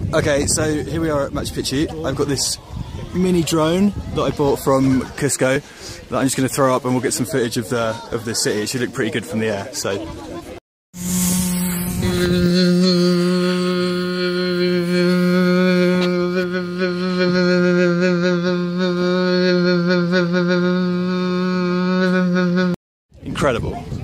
Okay, so here we are at Machu Picchu. I've got this mini drone that I bought from Cusco that I'm just going to throw up, and we'll get some footage of the city. It should look pretty good from the air. So. Incredible.